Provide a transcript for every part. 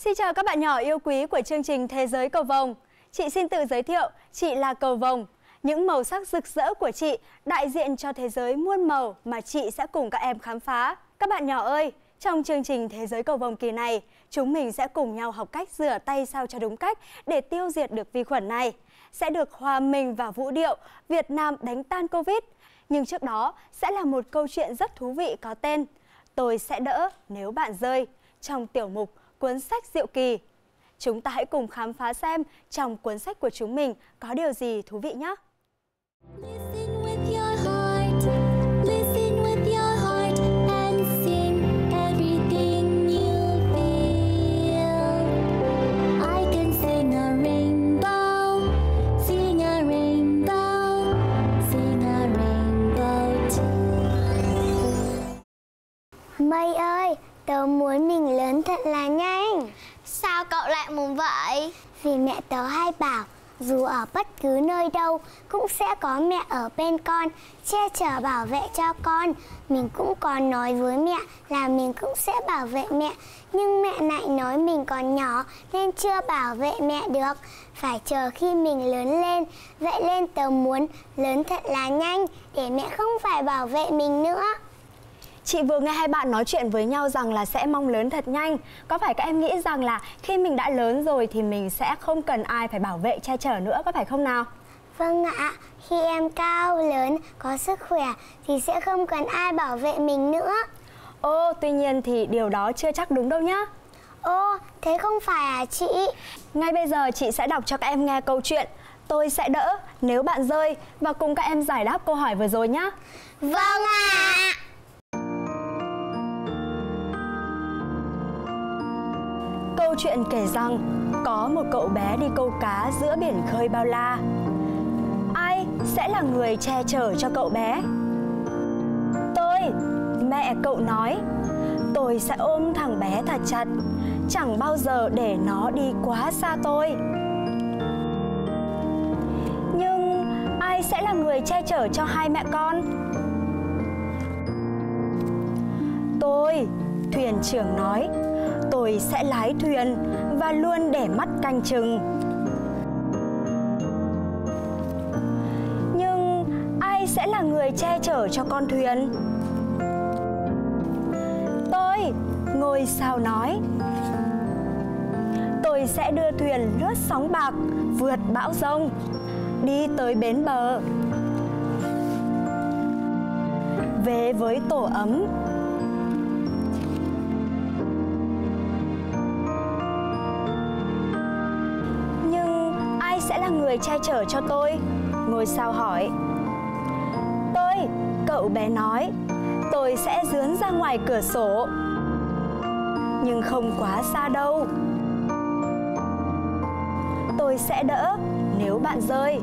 Xin chào các bạn nhỏ yêu quý của chương trình Thế giới cầu vồng. Chị xin tự giới thiệu, chị là cầu vồng. Những màu sắc rực rỡ của chị đại diện cho thế giới muôn màu mà chị sẽ cùng các em khám phá. Các bạn nhỏ ơi, trong chương trình Thế giới cầu vồng kỳ này, chúng mình sẽ cùng nhau học cách rửa tay sao cho đúng cách để tiêu diệt được vi khuẩn này. Sẽ được hòa mình vào vũ điệu Việt Nam đánh tan Covid. Nhưng trước đó sẽ là một câu chuyện rất thú vị có tên Tôi sẽ đỡ nếu bạn rơi trong tiểu mục Cuốn sách diệu kỳ. Chúng ta hãy cùng khám phá xem trong cuốn sách của chúng mình có điều gì thú vị nhé. Mây ơi, tớ muốn mình lớn thật là nhanh. Sao cậu lại muốn vậy? Vì mẹ tớ hay bảo dù ở bất cứ nơi đâu cũng sẽ có mẹ ở bên con, che chở bảo vệ cho con. Mình cũng còn nói với mẹ là mình cũng sẽ bảo vệ mẹ, nhưng mẹ lại nói mình còn nhỏ nên chưa bảo vệ mẹ được. Phải chờ khi mình lớn lên. Vậy nên tớ muốn lớn thật là nhanh để mẹ không phải bảo vệ mình nữa. Chị vừa nghe hai bạn nói chuyện với nhau rằng là sẽ mong lớn thật nhanh. Có phải các em nghĩ rằng là khi mình đã lớn rồi thì mình sẽ không cần ai phải bảo vệ che chở nữa, có phải không nào? Vâng ạ, khi em cao, lớn, có sức khỏe thì sẽ không cần ai bảo vệ mình nữa. Tuy nhiên thì điều đó chưa chắc đúng đâu nhá. Thế không phải à chị? Ngay bây giờ chị sẽ đọc cho các em nghe câu chuyện Tôi sẽ đỡ nếu bạn rơi và cùng các em giải đáp câu hỏi vừa rồi nhá. Vâng ạ. Câu chuyện kể rằng có một cậu bé đi câu cá giữa biển khơi bao la. Ai sẽ là người che chở cho cậu bé? Tôi, mẹ cậu nói. Tôi sẽ ôm thằng bé thật chặt, chẳng bao giờ để nó đi quá xa tôi. Nhưng ai sẽ là người che chở cho hai mẹ con? Tôi, thuyền trưởng nói. Tôi sẽ lái thuyền và luôn để mắt canh chừng. Nhưng ai sẽ là người che chở cho con thuyền? Tôi, ngôi sao nói. Tôi sẽ đưa thuyền lướt sóng bạc, vượt bão giông, đi tới bến bờ, về với tổ ấm. Sẽ là người che chở cho tôi? Ngôi sao hỏi. Tôi, cậu bé nói. Tôi sẽ dướn ra ngoài cửa sổ, nhưng không quá xa đâu. Tôi sẽ đỡ nếu bạn rơi.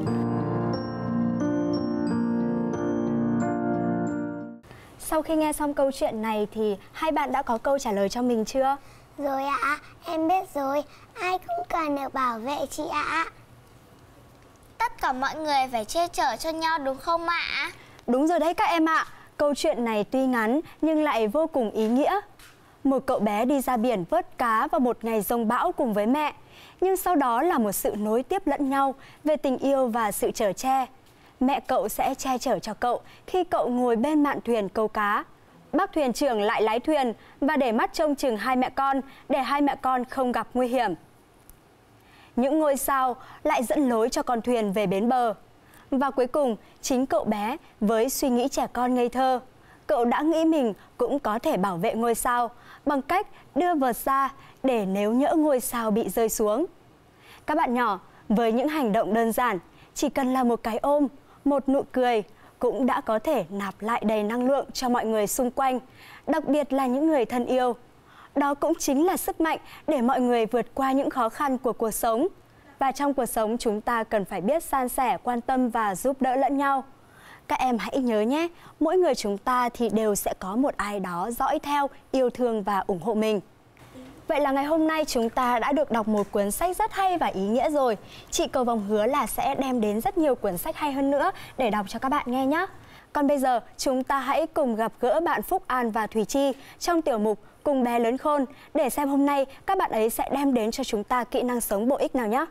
Sau khi nghe xong câu chuyện này thì hai bạn đã có câu trả lời cho mình chưa? Rồi ạ, em biết rồi. Ai cũng cần được bảo vệ chị ạ. Tất cả mọi người phải che chở cho nhau đúng không ạ? Đúng rồi đấy các em ạ. Câu chuyện này tuy ngắn nhưng lại vô cùng ý nghĩa. Một cậu bé đi ra biển vớt cá vào một ngày giông bão cùng với mẹ. Nhưng sau đó là một sự nối tiếp lẫn nhau về tình yêu và sự chở che. Mẹ cậu sẽ che chở cho cậu khi cậu ngồi bên mạn thuyền câu cá. Bác thuyền trưởng lại lái thuyền và để mắt trông chừng hai mẹ con để hai mẹ con không gặp nguy hiểm. Những ngôi sao lại dẫn lối cho con thuyền về bến bờ. Và cuối cùng, chính cậu bé với suy nghĩ trẻ con ngây thơ, cậu đã nghĩ mình cũng có thể bảo vệ ngôi sao bằng cách đưa vợt ra để nếu nhỡ ngôi sao bị rơi xuống. Các bạn nhỏ, với những hành động đơn giản, chỉ cần là một cái ôm, một nụ cười cũng đã có thể nạp lại đầy năng lượng cho mọi người xung quanh, đặc biệt là những người thân yêu. Đó cũng chính là sức mạnh để mọi người vượt qua những khó khăn của cuộc sống. Và trong cuộc sống chúng ta cần phải biết san sẻ, quan tâm và giúp đỡ lẫn nhau. Các em hãy nhớ nhé, mỗi người chúng ta thì đều sẽ có một ai đó dõi theo, yêu thương và ủng hộ mình. Vậy là ngày hôm nay chúng ta đã được đọc một cuốn sách rất hay và ý nghĩa rồi. Chị Cầu Vồng hứa là sẽ đem đến rất nhiều cuốn sách hay hơn nữa để đọc cho các bạn nghe nhé. Còn bây giờ chúng ta hãy cùng gặp gỡ bạn Phúc An và Thùy Chi trong tiểu mục cùng bé lớn khôn để xem hôm nay các bạn ấy sẽ đem đến cho chúng ta kỹ năng sống bổ ích nào nhé.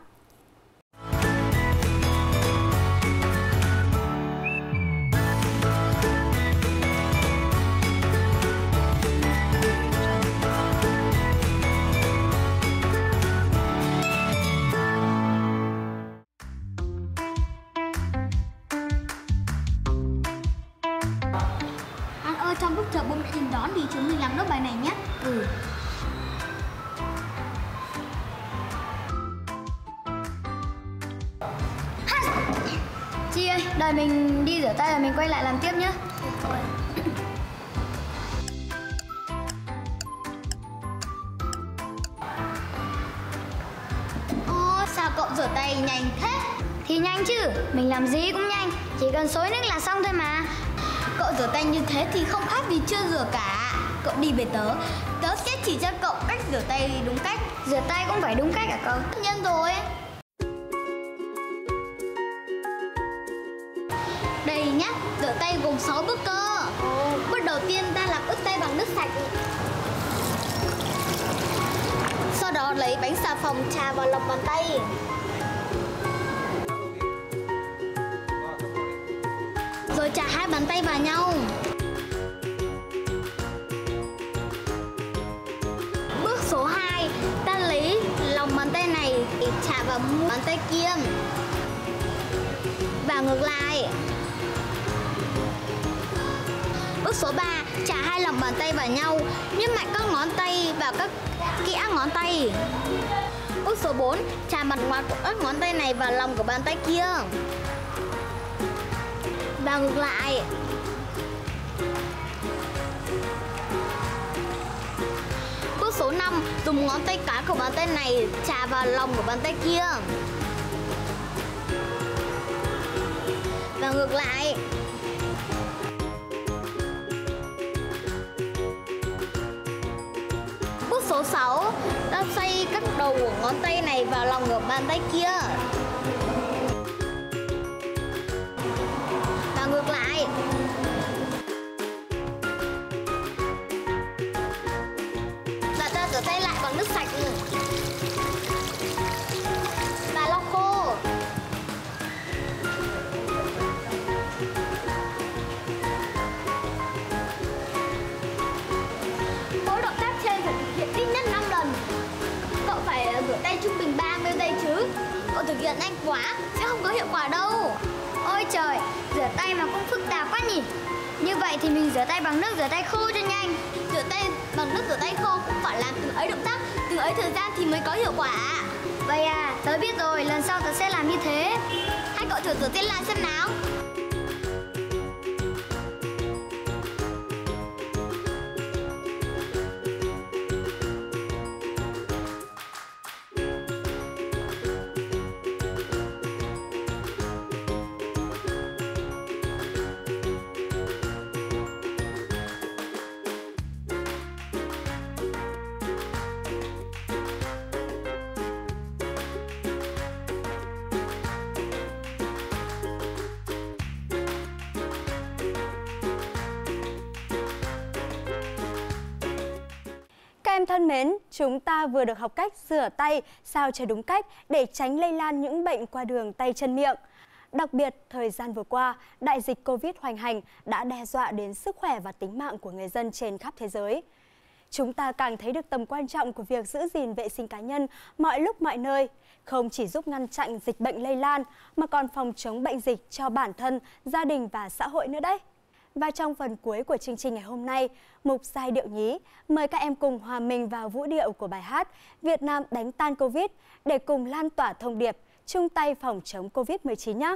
Trong lúc chờ bố mẹ đến đón thì chúng mình làm nốt bài này nhé. Chi ơi, đợi mình đi rửa tay rồi mình quay lại làm tiếp nhé. Sao cậu rửa tay nhanh thế? Thì nhanh chứ, mình làm gì cũng nhanh, chỉ cần xối nước là xong thôi mà. Cậu rửa tay như thế thì không khác gì chưa rửa cả. Cậu đi về tớ sẽ chỉ cho cậu cách rửa tay đúng cách. Rửa tay cũng phải đúng cách à cậu? Tất nhiên rồi. Đây nhá, rửa tay gồm 6 bước cơ. Bước đầu tiên ta làm ướt tay bằng nước sạch. Sau đó lấy bánh xà phòng chà vào lòng bàn tay. Rồi chà hai bàn tay vào nhau. Bước số 2, ta lấy lòng bàn tay này để chà vào mu bàn tay kia. Và ngược lại. Bước số 3, chà hai lòng bàn tay vào nhau, nhấn mạnh các ngón tay vào các kẽ ngón tay. Bước số 4, chà mặt ngoài của các ngón tay này vào lòng của bàn tay kia. Và ngược lại. Bước số 5, dùng ngón tay cái của bàn tay này chà vào lòng của bàn tay kia. Và ngược lại. Bước số 6, ta xoay các đầu của ngón tay này vào lòng của bàn tay kia. Và ngược lại. Và ta rửa tay lại bằng nước sạch và lau khô. Mỗi động tác trên phải thực hiện ít nhất 5 lần. Cậu phải rửa tay trung bình 30 giây chứ. Cậu thực hiện nhanh quá sẽ không có hiệu quả đâu. Ôi trời, rửa tay mà cũng phức tạp quá nhỉ. Như vậy thì mình rửa tay bằng nước rửa tay khô cho nhanh. Rửa tay bằng nước rửa tay khô cũng phải làm từng ấy động tác, từng ấy thời gian thì mới có hiệu quả. Vậy à, tớ biết rồi, lần sau tớ sẽ làm như thế. Hai cậu thử rửa tay lại xem nào. Các em thân mến, chúng ta vừa được học cách rửa tay sao cho đúng cách để tránh lây lan những bệnh qua đường tay chân miệng. Đặc biệt, thời gian vừa qua, đại dịch Covid hoành hành đã đe dọa đến sức khỏe và tính mạng của người dân trên khắp thế giới. Chúng ta càng thấy được tầm quan trọng của việc giữ gìn vệ sinh cá nhân mọi lúc mọi nơi, không chỉ giúp ngăn chặn dịch bệnh lây lan mà còn phòng chống bệnh dịch cho bản thân, gia đình và xã hội nữa đấy. Và trong phần cuối của chương trình ngày hôm nay, mục giai điệu nhí, mời các em cùng hòa mình vào vũ điệu của bài hát Việt Nam đánh tan Covid để cùng lan tỏa thông điệp chung tay phòng chống Covid-19 nhé.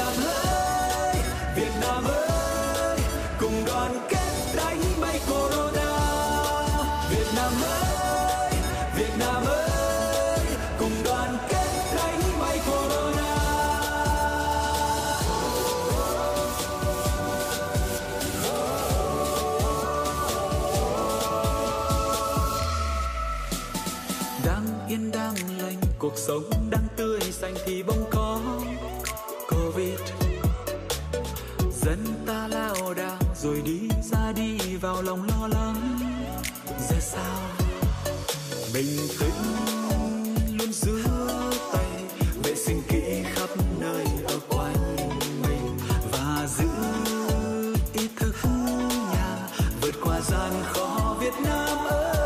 Nam ơi, Việt Nam ơi, cùng đoàn kết đánh bay corona. Việt Nam ơi, Việt Nam ơi, cùng đoàn kết đánh bay corona. Đang yên đang lành, cuộc sống đang tươi xanh thì bỗng có Covid. Dân ta lao đao rồi đi ra đi vào lòng lo lắng. Giờ sao bình tĩnh luôn giữ tay, vệ sinh kỹ khắp nơi ở quanh mình và giữ ý thức nhà, vượt qua gian khó Việt Nam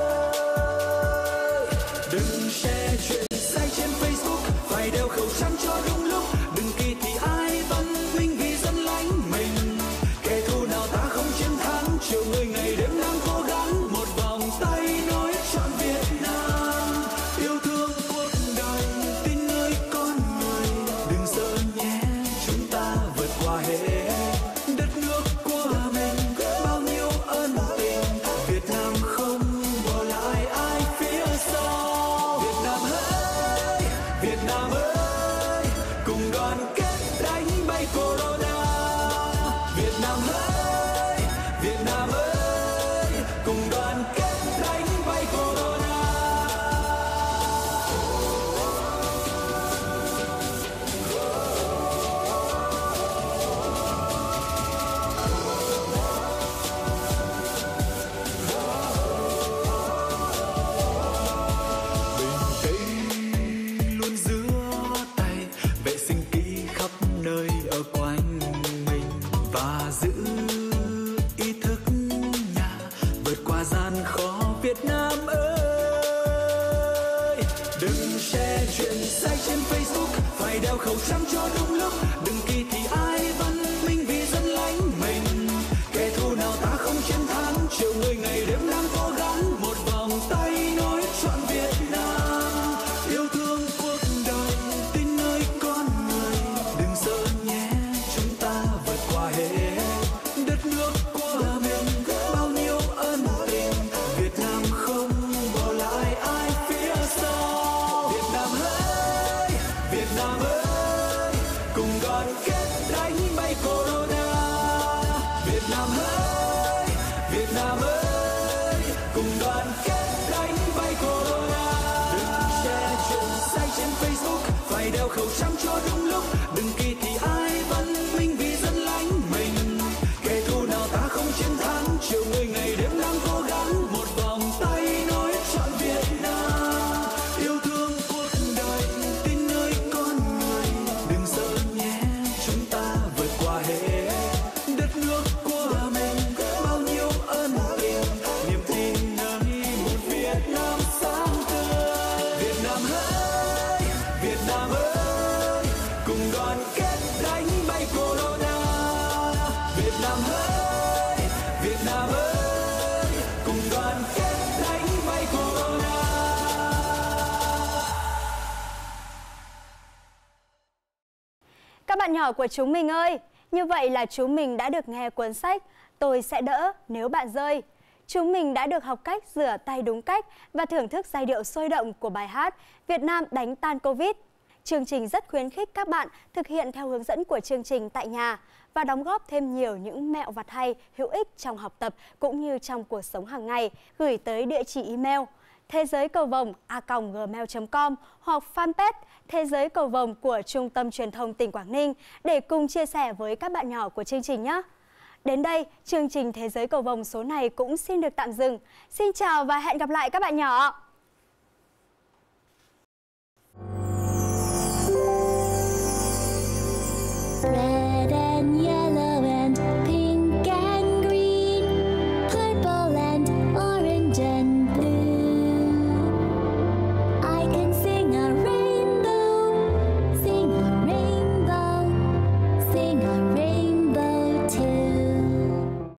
ơi. Đừng share chuyện sai trên Facebook, phải đeo khẩu trang cho đúng lúc. Đừng kỳ thị ai văn minh vì dân lánh mình. Kẻ thù nào ta không chiến thắng, chiều người ngày đêm đang cố gắng. Một vòng tay nói trọn Việt Nam, yêu thương cuộc đời, tin nơi con người. Đừng sợ nhé, chúng ta vượt qua hết. Đất nước của mình bao nhiêu ân tình, Việt Nam không bỏ lại ai phía sau. Việt Nam ơi, Việt Nam ơi, cùng đoàn kết đánh bay corona. Việt Nam ơi, Việt Nam ơi, cùng đoàn kết đánh bay corona. Bình tĩnh luôn giữ tay, vệ sinh kỹ khắp nơi ở quanh mình và giữ ý thức nhà, vượt qua gian khó Việt Nam ơi. Đừng share chuyện sai trên Facebook, phải đeo khẩu trang cho đúng lúc. Đừng kỳ thị ai văn minh vì dân lánh mình. Kẻ thù nào ta không chiến thắng, chiều người ngày đêm đang cố gắng. Một vòng tay nói trọn Việt Nam, yêu thương cuộc đời, tin nơi con người. Đừng sợ nhé, chúng ta vượt qua hết. Đất nước của mình bao nhiêu ân tình, Việt Nam không bỏ lại ai phía sau. Việt Nam ơi, Việt Nam ơi, cùng đoàn kết đánh bay corona. Việt Nam ơi, Việt Nam ơi, cùng đoàn kết đánh bay corona. Đừng share chuyện sai trên Facebook, phải đeo khẩu trang cho đúng lúc. Đừng kỳ thị ai văn minh vì dân lánh mình. Kẻ thù nào ta không chiến thắng, chiều người ngày đêm đang cố gắng. Một vòng tay nói trọn Việt Nam, yêu thương cuộc đời, tin nơi con người. Đừng sợ nhé, chúng ta vượt qua hết. Đất nước của mình bao nhiêu ân tình, niềm tin nơi một Việt Nam sáng tươi. Việt Nam ơi, Việt Nam ơi, cùng đoàn kết đánh bay corona. Việt Nam ơi, Việt Nam ơi, cùng đoàn kết đánh bay corona. Các bạn nhỏ của chúng mình ơi, như vậy là chúng mình đã được nghe cuốn sách Tôi sẽ đỡ nếu bạn rơi. Chúng mình đã được học cách rửa tay đúng cách và thưởng thức giai điệu sôi động của bài hát Việt Nam đánh tan Covid. Chương trình rất khuyến khích các bạn thực hiện theo hướng dẫn của chương trình tại nhà và đóng góp thêm nhiều những mẹo vặt hay hữu ích trong học tập cũng như trong cuộc sống hàng ngày, gửi tới địa chỉ email thế giới cầu vồng @gmail.com hoặc fanpage Thế giới cầu vồng của Trung tâm Truyền thông tỉnh Quảng Ninh để cùng chia sẻ với các bạn nhỏ của chương trình nhé. Đến đây, chương trình Thế giới cầu vồng số này cũng xin được tạm dừng. Xin chào và hẹn gặp lại các bạn nhỏ.